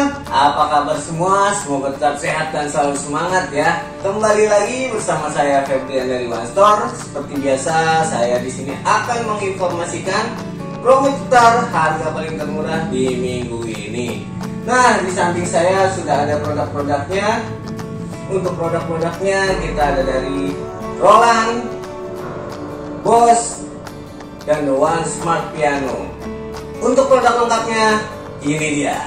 teman-teman, apa kabar semua? Semoga tetap sehat dan selalu semangat ya. Kembali lagi bersama saya Febrian dari One Store. Seperti biasa, saya di sini akan menginformasikan promo putar harga paling termurah di minggu ini. Nah, di samping saya sudah ada produk-produknya. Untuk produk-produknya kita ada dari Roland, Bose, dan The One Smart Piano. Untuk produk lengkapnya, ini dia.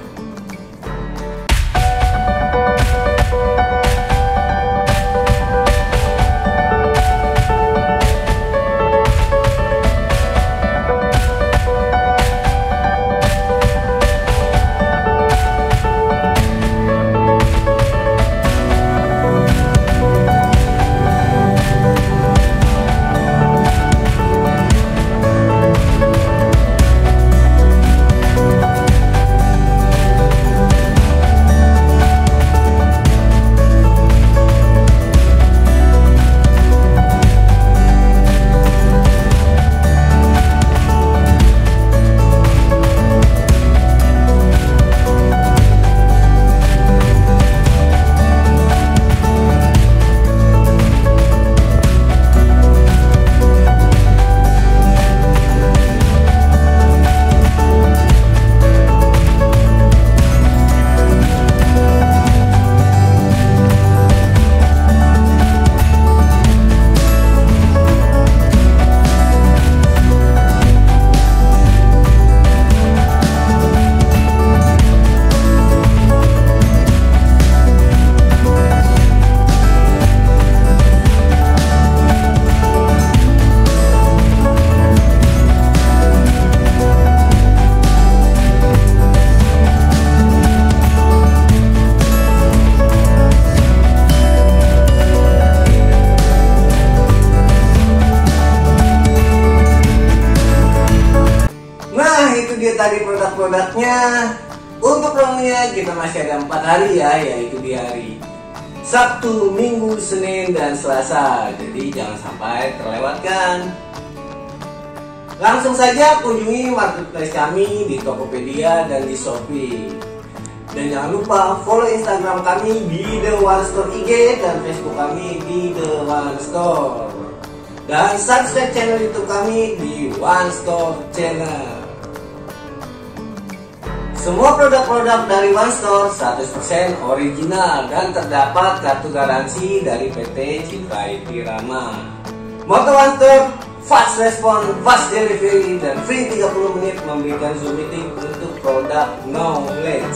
Itu dia tadi produk-produknya. Untuk promonya kita masih ada 4 hari ya, yaitu di hari Sabtu, Minggu, Senin, dan Selasa. Jadi jangan sampai terlewatkan. Langsung saja kunjungi marketplace kami di Tokopedia dan di Shopee. Dan jangan lupa follow Instagram kami di The One Store IG dan Facebook kami di The One Store. Dan subscribe channel YouTube kami di One Store Channel. Semua produk-produk dari One Store 100% original dan terdapat kartu garansi dari PT Citra Irama. Moto One Store, fast respon, fast delivery, dan free 30 menit memberikan Zoom meeting untuk produk knowledge.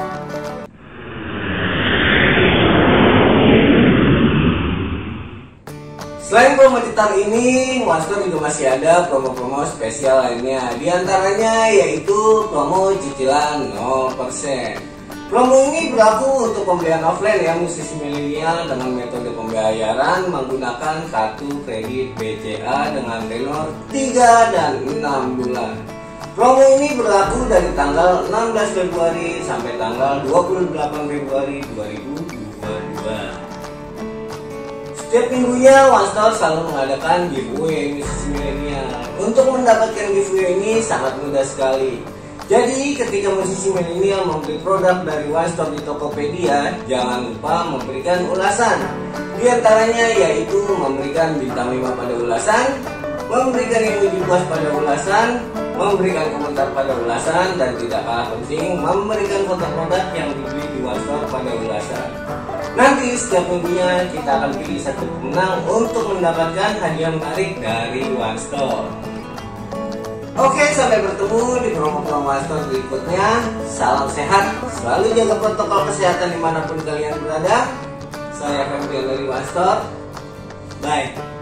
Selain promo titar ini, One Store juga masih ada promo-promo spesial lainnya. Di antaranya yaitu promo cicilan 0%. Promo ini berlaku untuk pembelian offline ya, musisi milenial dengan metode pembayaran menggunakan kartu kredit BCA dengan tenor 3 dan 6 bulan. Promo ini berlaku dari tanggal 16 Februari sampai tanggal 28 Februari 2022. Setiap minggunya One Store selalu mengadakan giveaway musisi milenial. Untuk mendapatkan giveaway ini sangat mudah sekali. Jadi ketika musisi milenial membeli produk dari One Store di Tokopedia, jangan lupa memberikan ulasan. Di antaranya yaitu memberikan bintang 5 pada ulasan, memberikan emoji puas pada ulasan, memberikan komentar pada ulasan, dan tidak kalah penting memberikan foto produk yang dibeli di One Store pada ulasan. Nanti setiap minggunya kita akan pilih satu pemenang untuk mendapatkan hadiah menarik dari One Store. Oke, sampai bertemu di promo-promo One Store berikutnya. Salam sehat, selalu jaga protokol kesehatan dimanapun kalian berada. Saya Febrian dari One Store. Bye.